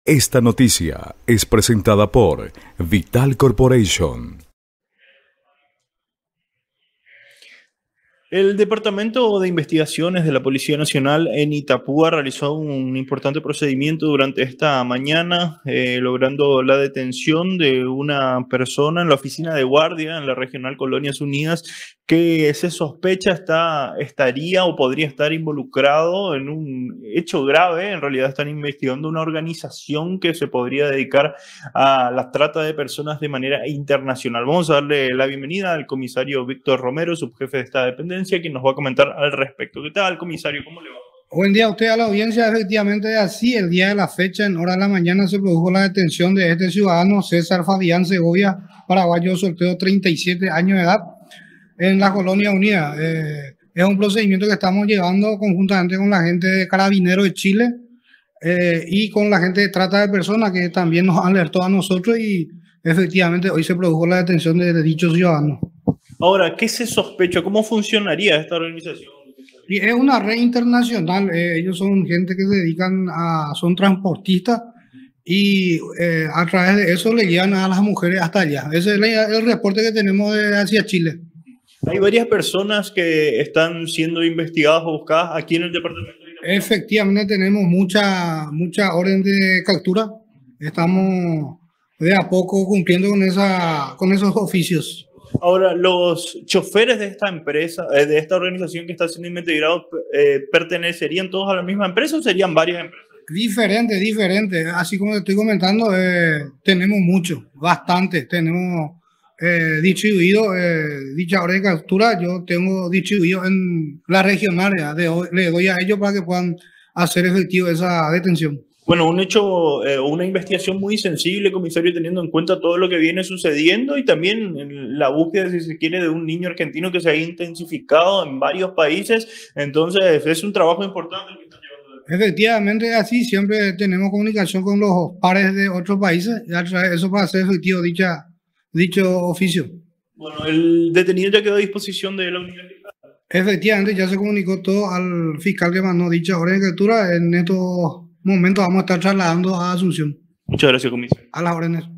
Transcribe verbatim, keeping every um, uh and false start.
Esta noticia es presentada por Vital Corporation. El Departamento de Investigaciones de la Policía Nacional en Itapúa realizó un importante procedimiento durante esta mañana, eh, logrando la detención de una persona en la oficina de guardia en la Regional Colonias Unidas que se sospecha está, estaría o podría estar involucrado en un hecho grave. En realidad están investigando una organización que se podría dedicar a la trata de personas de manera internacional. Vamos a darle la bienvenida al comisario Víctor Romero, subjefe de esta dependencia, quien nos va a comentar al respecto. ¿Qué tal, comisario? ¿Cómo le va? Buen día a usted, a la audiencia. Efectivamente, así, el día de la fecha, en hora de la mañana, se produjo la detención de este ciudadano, César Fabián Segovia, paraguayo, soltero, treinta y siete años de edad, en la Colonia Unida. Eh, es un procedimiento que estamos llevando conjuntamente con la gente de Carabineros de Chile eh, y con la gente de trata de personas, que también nos alertó a nosotros, y efectivamente hoy se produjo la detención de, de dicho ciudadano. Ahora, ¿qué se sospecha? ¿Cómo funcionaría esta organización? Y es una red internacional. Eh, ellos son gente que se dedican a, son transportistas, y eh, a través de eso le llevan a las mujeres hasta allá. Ese es el, el reporte que tenemos de hacia Chile. Hay varias personas que están siendo investigadas o buscadas aquí en el departamento. Efectivamente, tenemos mucha, mucha orden de captura. Estamos de a poco cumpliendo con, esa, con esos oficios. Ahora, los choferes de esta empresa, de esta organización que está siendo investigado, eh, ¿pertenecerían todos a la misma empresa o serían varias empresas? Diferente, diferente. Así como te estoy comentando, eh, tenemos mucho, bastante. Tenemos eh, distribuido eh, dicha orden de captura. Yo tengo distribuido en la regional. De hoy, le doy a ellos para que puedan hacer efectivo esa detención. Bueno, un hecho, eh, una investigación muy sensible, comisario, teniendo en cuenta todo lo que viene sucediendo y también la búsqueda, si se quiere, de un niño argentino que se ha intensificado en varios países. Entonces, es un trabajo importante el que está llevando. Efectivamente, así siempre tenemos comunicación con los pares de otros países, y a través de eso para hacer efectivo dicha, dicho oficio. Bueno, el detenido ya quedó a disposición de la unidad. Efectivamente, ya se comunicó todo al fiscal que mandó dicha orden de captura. En estos momentos vamos a estar trasladando a Asunción. Muchas gracias, comisario. A las órdenes.